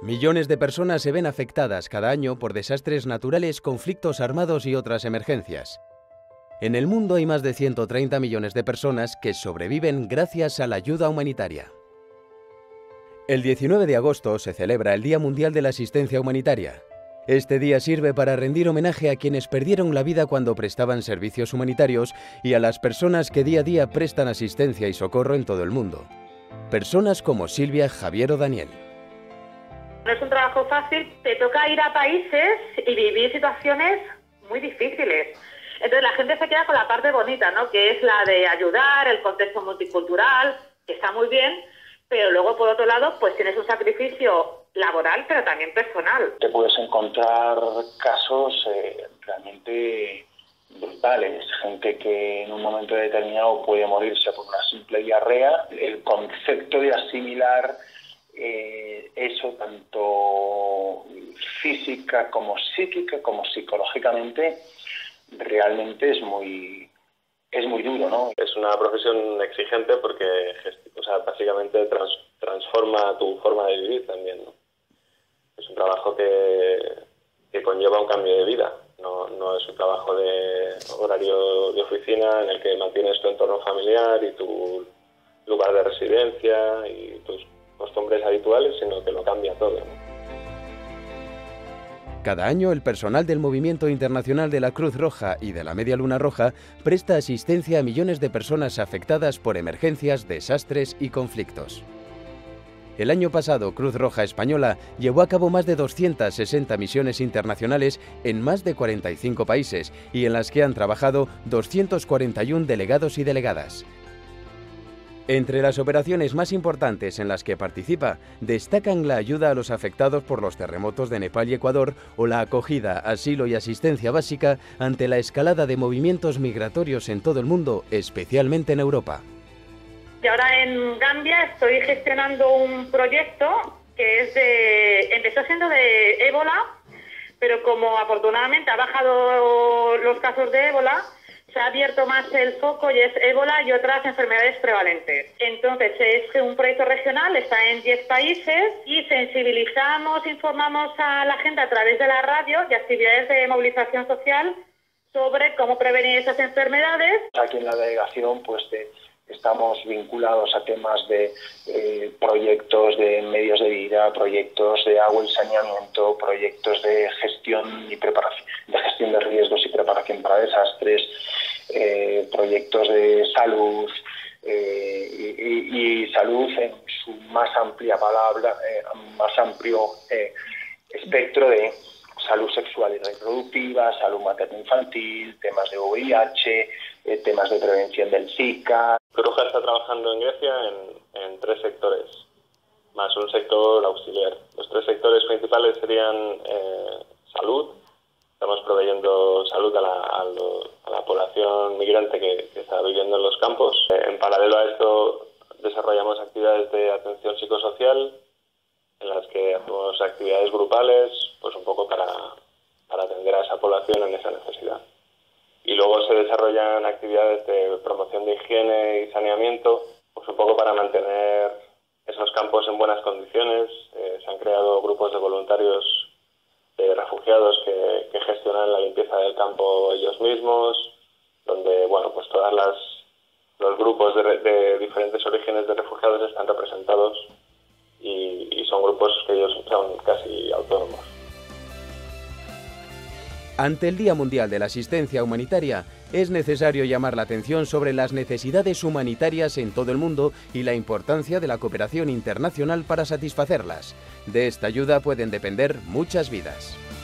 Millones de personas se ven afectadas cada año por desastres naturales, conflictos armados y otras emergencias. En el mundo hay más de 130 millones de personas que sobreviven gracias a la ayuda humanitaria. El 19 de agosto se celebra el Día Mundial de la Asistencia Humanitaria. Este día sirve para rendir homenaje a quienes perdieron la vida cuando prestaban servicios humanitarios y a las personas que día a día prestan asistencia y socorro en todo el mundo. Personas como Silvia, Javier o Daniel. No es un trabajo fácil, te toca ir a países y vivir situaciones muy difíciles. Entonces la gente se queda con la parte bonita, ¿no? Que es la de ayudar, el contexto multicultural, que está muy bien, pero luego por otro lado pues tienes un sacrificio laboral, pero también personal. Te puedes encontrar casos realmente brutales, gente que en un momento determinado puede morirse por una simple diarrea. El concepto de asimilar eso tanto física como psíquica como psicológicamente realmente es muy duro, ¿no? Es una profesión exigente porque básicamente transforma tu forma de vivir también, ¿no? Es un trabajo que conlleva un cambio de vida, no es un trabajo de horario de oficina en el que mantienes tu entorno familiar y tu lugar de residencia y tus costumbres habituales, sino que lo cambia todo, ¿no? Cada año el personal del Movimiento Internacional de la Cruz Roja y de la Media Luna Roja presta asistencia a millones de personas afectadas por emergencias, desastres y conflictos. El año pasado, Cruz Roja Española llevó a cabo más de 260 misiones internacionales en más de 45 países y en las que han trabajado 241 delegados y delegadas. Entre las operaciones más importantes en las que participa, destacan la ayuda a los afectados por los terremotos de Nepal y Ecuador o la acogida, asilo y asistencia básica ante la escalada de movimientos migratorios en todo el mundo, especialmente en Europa. Y ahora en Gambia estoy gestionando un proyecto que empezó siendo de ébola, pero como afortunadamente ha bajado los casos de ébola, se ha abierto más el foco y es ébola y otras enfermedades prevalentes. Entonces es un proyecto regional, está en 10 países y sensibilizamos, informamos a la gente a través de la radio y actividades de movilización social sobre cómo prevenir esas enfermedades. Aquí en la delegación estamos vinculados a temas de proyectos de medios de vida, proyectos de agua y saneamiento, proyectos de gestión y preparación, de gestión de riesgos y preparación para desastres, proyectos de salud y salud en su más amplia palabra, más amplio espectro de salud sexual y reproductiva, salud materno-infantil, temas de VIH, temas de prevención del Zika. Cruz Roja está trabajando en Grecia en 3 sectores, más un sector auxiliar. Los 3 sectores principales serían salud. Estamos proveyendo salud a la población migrante que está viviendo en los campos. En paralelo a esto desarrollamos actividades de atención psicosocial en las que hacemos actividades grupales, pues un poco para atender a esa población en esa necesidad. Y luego se desarrollan actividades de promoción de higiene y saneamiento, pues un poco para mantener esos campos en buenas condiciones. Se han creado grupos de voluntarios de refugiados que gestionan la limpieza del campo ellos mismos, donde pues todos los grupos de diferentes orígenes de refugiados están representados y son grupos que ellos son casi autónomos. Ante el Día Mundial de la Asistencia Humanitaria, es necesario llamar la atención sobre las necesidades humanitarias en todo el mundo y la importancia de la cooperación internacional para satisfacerlas. De esta ayuda pueden depender muchas vidas.